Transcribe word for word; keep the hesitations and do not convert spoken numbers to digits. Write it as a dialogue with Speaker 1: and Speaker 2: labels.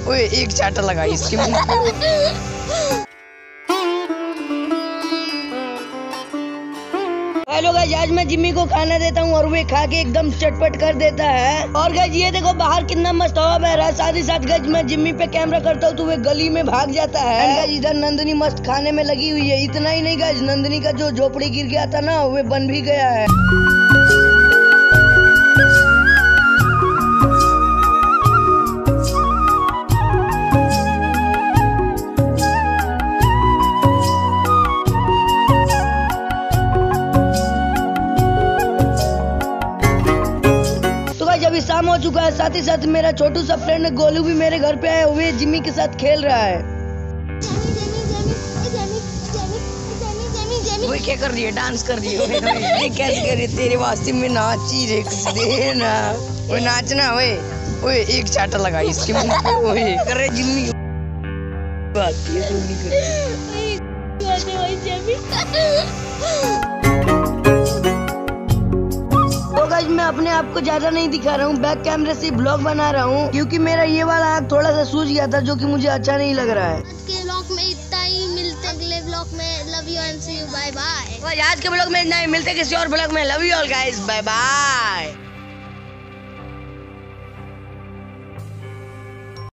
Speaker 1: ओए एक चाटा लगा इसके मुंह पे। हेलो गाइस, आज मैं जिम्मी को खाना देता हूँ और वे खा के एकदम चटपट कर देता है। और गाइस ये देखो बाहर कितना मस्त हवा बह रहा है। साथ ही साथ गाइस मैं जिम्मी पे कैमरा करता हूँ तो वे गली में भाग जाता है। गाइस इधर नंदनी मस्त खाने में लगी हुई है। इतना ही नहीं गाइस, नंदनी का जो झोपड़ी गिर गया था ना वे बन भी गया है। अभी शाम हो चुका है। साथ ही साथ मेरा छोटू सा फ्रेंड गोलू भी मेरे घर पे आया हुए जिम्मी के साथ खेल रहा है। वो क्या कर रही है? डांस कर रही है। ये कैसे कर रही है? तेरे वास्ते में नाची रे दे ना। वो नाचना ओए ओए एक चाटा लगा इसके मुंह पे। ओए कर रहे जिम्मी बात ये तो नहीं कर। मैं अपने आप को ज्यादा नहीं दिखा रहा हूँ, बैक कैमरे से ब्लॉग बना रहा हूँ क्योंकि मेरा ये वाला आँख थोड़ा सा सूज गया था जो कि मुझे अच्छा नहीं लग रहा है।
Speaker 2: आज के ब्लॉग में इतना ही, मिलते अगले ब्लॉग में। Love you and see you, bye bye.
Speaker 1: आज के ब्लॉग में इतना ही, मिलते किसी और ब्लॉग में। Love you all guys, bye bye.